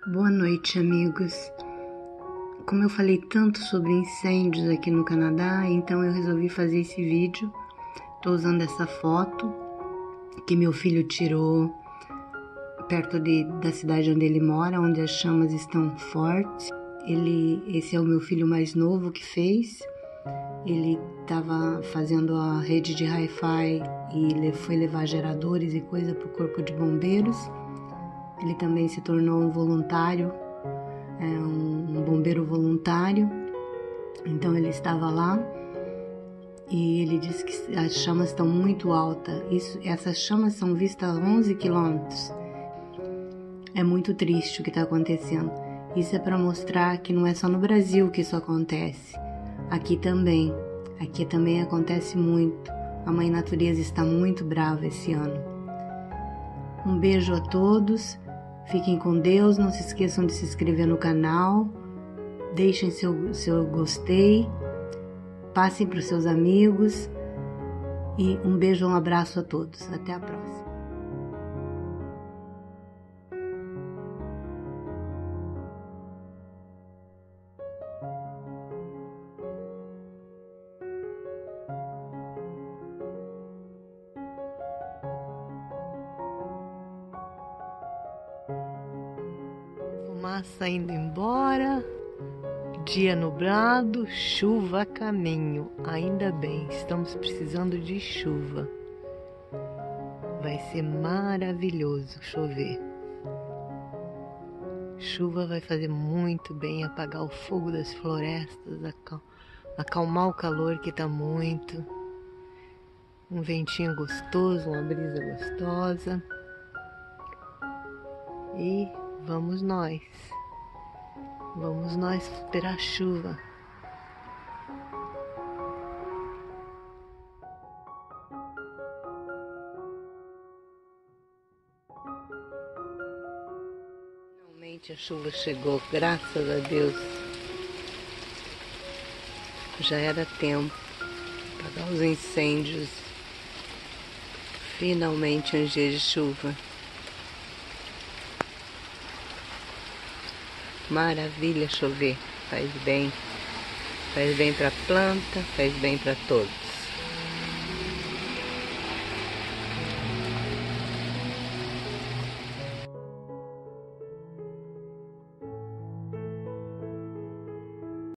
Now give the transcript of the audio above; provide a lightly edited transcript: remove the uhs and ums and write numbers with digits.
Boa noite, amigos. Como eu falei tanto sobre incêndios aqui no Canadá, então eu resolvi fazer esse vídeo. Estou usando essa foto que meu filho tirou perto da cidade onde ele mora, onde as chamas estão fortes. Esse é o meu filho mais novo que fez. Ele estava fazendo a rede de Hi-Fi e foi levar geradores e coisa para o corpo de bombeiros. Ele também se tornou um voluntário, um bombeiro voluntário. Então ele estava lá e ele disse que as chamas estão muito altas. Essas chamas são vistas a 11 quilômetros. É muito triste o que está acontecendo. Isso é para mostrar que não é só no Brasil que isso acontece. Aqui também acontece muito. A Mãe Natureza está muito brava esse ano. Um beijo a todos. Fiquem com Deus, não se esqueçam de se inscrever no canal, deixem seu gostei, passem para os seus amigos e um beijo, um abraço a todos. Até a próxima. Fumaça indo embora, dia nublado, chuva a caminho. Ainda bem, estamos precisando de chuva. Vai ser maravilhoso chover. Chuva vai fazer muito bem, apagar o fogo das florestas, acalmar o calor que está muito. Um ventinho gostoso, uma brisa gostosa. E vamos nós esperar a chuva. Finalmente a chuva chegou, graças a Deus. Já era tempo para apagar os incêndios. Finalmente um dia de chuva. Maravilha chover, faz bem para a planta, faz bem para todos.